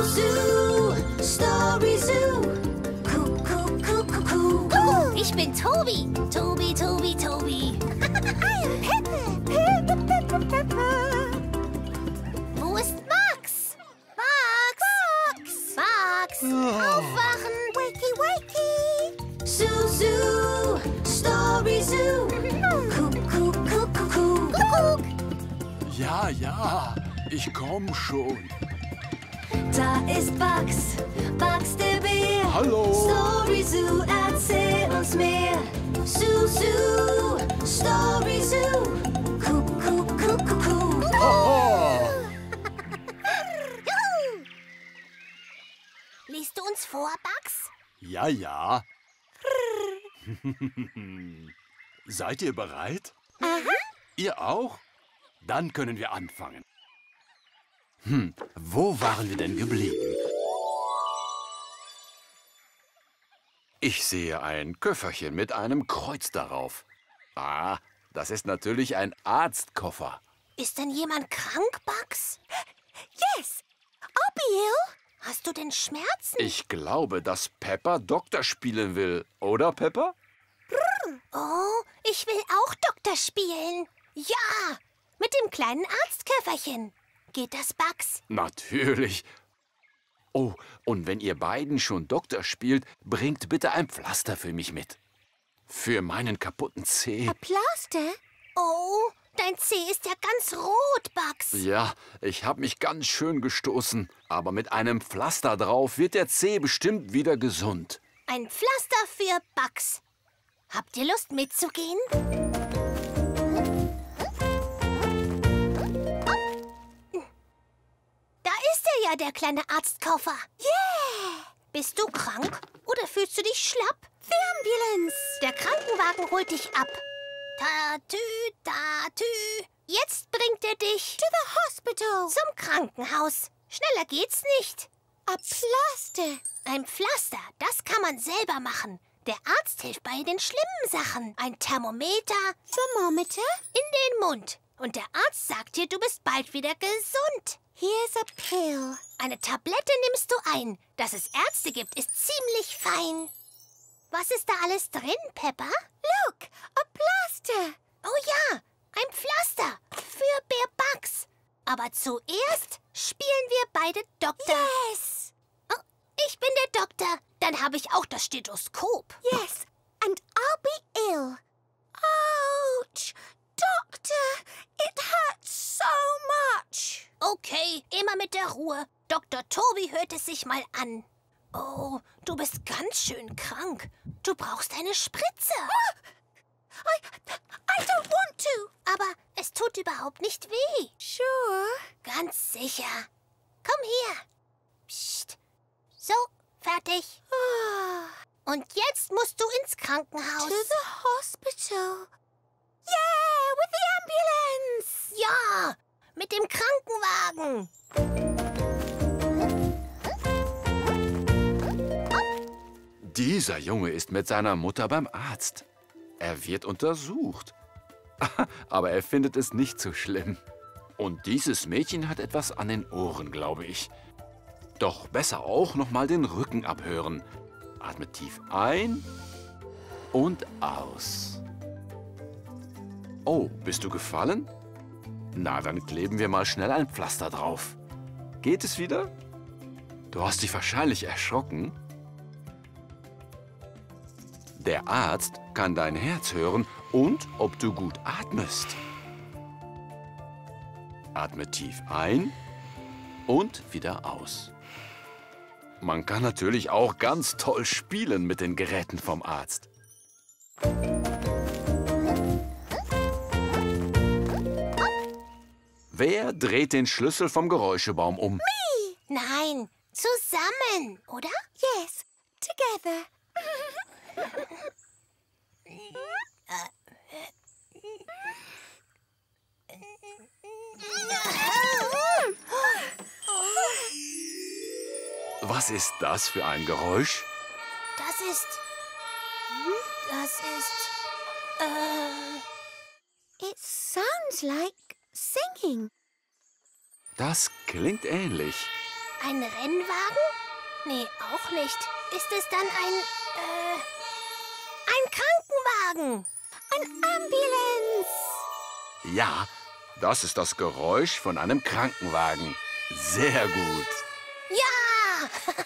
Zoo, Story Zoo. Kuckuck. Ich bin Tobi. Tobi. Wo ist Max? Max! Aufwachen! Wakey. Zoo, Story Zoo. Kuckuck. Ja, ich komm schon. Da ist Bugs der Bär. Hallo. Story Zoo, erzähl uns mehr. Zoo, Story Zoo. Kuckuck. Haha. Liest du uns vor, Bugs? Ja. Seid ihr bereit? Ihr auch? Dann können wir anfangen. Wo waren wir denn geblieben? Ich sehe ein Köfferchen mit einem Kreuz darauf. Ah, das ist natürlich ein Arztkoffer. Ist denn jemand krank, Bugs? Yes. Abiel. Hast du denn Schmerzen? Ich glaube, dass Peppa Doktor spielen will. Oder, Peppa? Oh, ich will auch Doktor spielen. Ja, mit dem kleinen Arztköfferchen. Geht das, Bugs? Natürlich. Oh, und wenn ihr beiden schon Doktor spielt, bringt bitte ein Pflaster für mich mit. Für meinen kaputten Zeh. Plaster? Oh, dein Zeh ist ja ganz rot, Bugs. Ja, ich habe mich ganz schön gestoßen. Aber mit einem Pflaster drauf wird der Zeh bestimmt wieder gesund. Ein Pflaster für Bugs. Habt ihr Lust mitzugehen? Da ist er ja, der kleine Arztkoffer. Yeah. Bist du krank oder fühlst du dich schlapp? The Ambulance. Der Krankenwagen holt dich ab. Tatü. Jetzt bringt er dich To the hospital. zum Krankenhaus. Schneller geht's nicht. A plaster. Ein Pflaster, das kann man selber machen. Der Arzt hilft bei den schlimmen Sachen. Ein Thermometer Thermometer. in den Mund. Und der Arzt sagt dir, du bist bald wieder gesund. Here's a pill. Eine Tablette nimmst du ein. Dass es Ärzte gibt, ist ziemlich fein. Was ist da alles drin, Peppa? Look, a plaster. Oh ja, ein Pflaster für Bär Bugs. Aber zuerst spielen wir beide Doktor. Yes. Oh, ich bin der Doktor. Dann habe ich auch das Stethoskop. Yes. And I'll be ill. Ouch. Doctor, it hurts so much. Okay, immer mit der Ruhe. Dr. Tobi hört es sich mal an. Oh, du bist ganz schön krank. Du brauchst eine Spritze. I don't want to. Aber es tut überhaupt nicht weh. Sure. Ganz sicher. Komm her. Psst. So, fertig. Und jetzt musst du ins Krankenhaus. To the hospital. Yeah, with the ambulance. Ja, mit dem Krankenwagen. Dieser Junge ist mit seiner Mutter beim Arzt. Er wird untersucht. Aber er findet es nicht so schlimm. Und dieses Mädchen hat etwas an den Ohren, glaube ich. Doch besser auch noch mal den Rücken abhören. Atme tief ein und aus. Oh, bist du gefallen? Na, dann kleben wir mal schnell ein Pflaster drauf. Geht es wieder? Du hast dich wahrscheinlich erschrocken. Der Arzt kann dein Herz hören und ob du gut atmest. Atme tief ein und wieder aus. Man kann natürlich auch ganz toll spielen mit den Geräten vom Arzt. Wer dreht den Schlüssel vom Geräuschebaum um? Nein, zusammen, oder? Yes, together. Was ist das für ein Geräusch? Das ist... It sounds like singing. Das klingt ähnlich. ein Rennwagen? Nee, auch nicht. Ist es dann ein Krankenwagen? An ambulance. Ja, das ist das Geräusch von einem Krankenwagen. Sehr gut. Ja!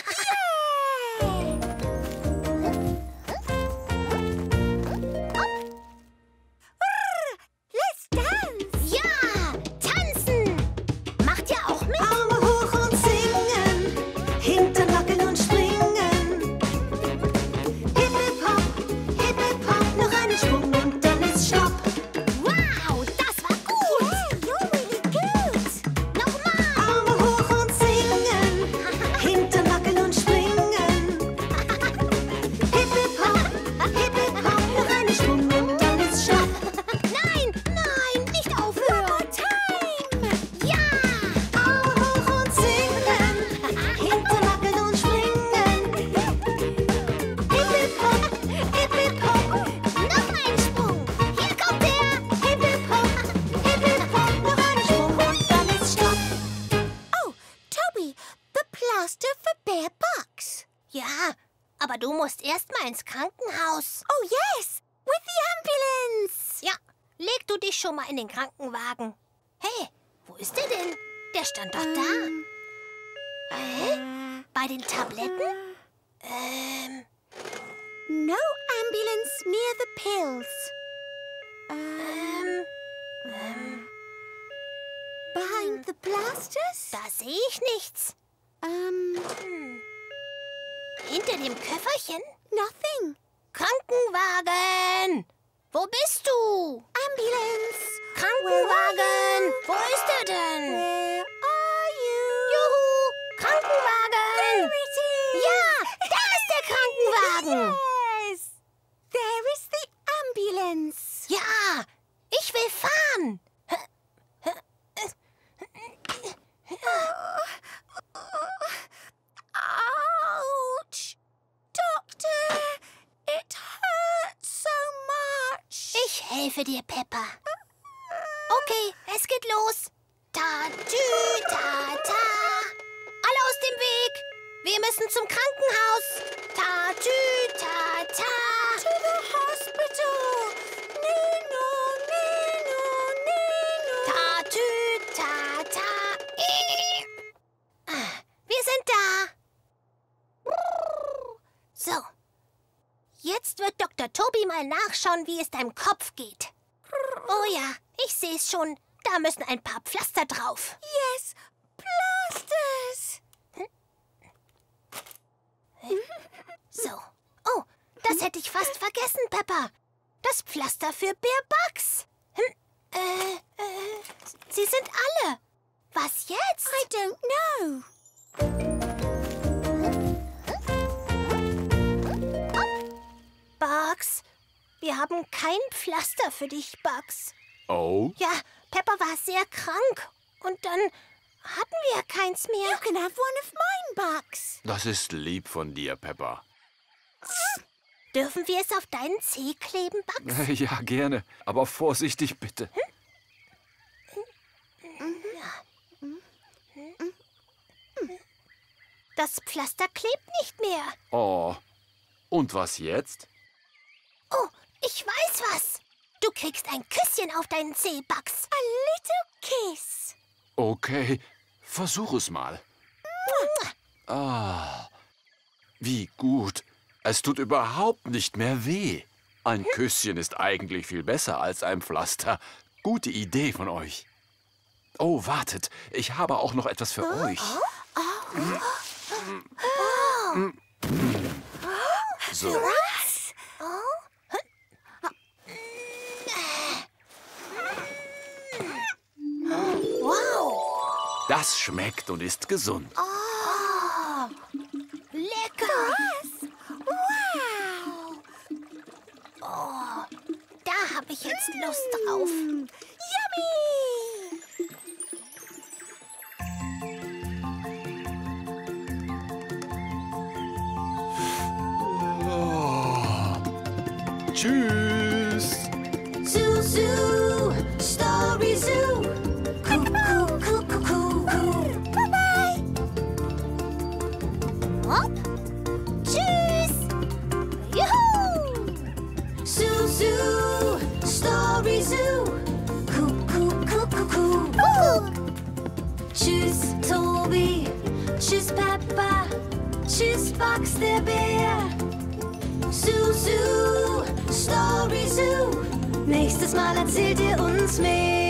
Let's dance. Ja! Tanzen! Macht ihr auch mit? Arme hoch und singen, Hintern wackeln und springen. Hip, hip, hop, noch einen Sprung und dann ist Stopp. Wow, das war gut! Yeah, you're really good. Nochmal! Arme hoch und singen, Hintern wackeln und springen. Hip, hip, hop, noch einen Sprung und dann ist Stopp. Nein, nein, nicht aufhören! Time. Ja! Arme hoch und singen, Hintern wackeln und springen. Hip, hip, hop, Noch ein Sprung! Hier kommt er! hip, hip, hop, noch einen Sprung und dann ist Stopp. Oh, Toby, the plaster for Bear Bucks. Ja, aber du musst erst mal ins Krankenhaus. Oh, yes, with the ambulance. Ja, leg du dich schon mal in den Krankenwagen. Hey, wo ist der denn? Der stand doch da. Bei den Tabletten? No ambulance near the pills. Behind the plasters? Da sehe ich nichts. Hinter dem Köfferchen? Nothing. Krankenwagen! Wo bist du? Ambulance. Krankenwagen! Wo ist er denn? Where are you? Juhu! Krankenwagen! There it is. Ja, da ist der Krankenwagen! Yes. There is the ambulance. Ja, ich will fahren! Ouch. Doctor, it hurts so much. Ich helfe dir, Peppa. Okay, es geht los. Ta-tü, ta-ta. Alle aus dem Weg. Wir müssen zum Krankenhaus. Ta-tü, ta-ta. To the hospital. Nino, Nino, Nino. Ta-tü, ta-ta. Wir sind da. So. Jetzt wird Dr. Toby mal nachschauen, wie es deinem Kopf geht. Oh ja, ich sehe es schon. Da müssen ein paar Pflaster drauf. Yes, plasters. So. Oh, das hätte ich fast vergessen, Peppa. Das Pflaster für Bear Bucks. Sie sind alle. Was jetzt? I don't know. Bugs, wir haben kein Pflaster für dich, Bugs. Oh, Ja, Peppa war sehr krank. Und dann hatten wir keins You mehr. can have one of mine, Bucks. das ist lieb von dir, Peppa. Dürfen wir es auf deinen Zeh kleben, Bugs? Ja, gerne. Aber vorsichtig bitte. Das Pflaster klebt nicht mehr. Oh, und was jetzt? Oh, ich weiß was. Du kriegst ein Küsschen auf deinen Zeh, Bugs. A little kiss. Okay, versuch es mal. Ah, wie gut. Es tut überhaupt nicht mehr weh. Ein Küsschen ist eigentlich viel besser als ein Pflaster. Gute Idee von euch. Oh, wartet. Ich habe auch noch etwas für euch. So, Was? Wow, das schmeckt und ist gesund. lecker. Wow. Da habe ich jetzt Lust drauf. Yummy. Tschüss. Zoo, zoo, Story Zoo. Coo, coo, coo, coo, coo, coo. Bye-bye. Story Zoo. Kuckuck. Tschüss, Tobi. Tschüss, Peppa. Tschüss, Box der Bär. Zoo, Story Zoo. Nächstes Mal erzählt ihr uns mehr.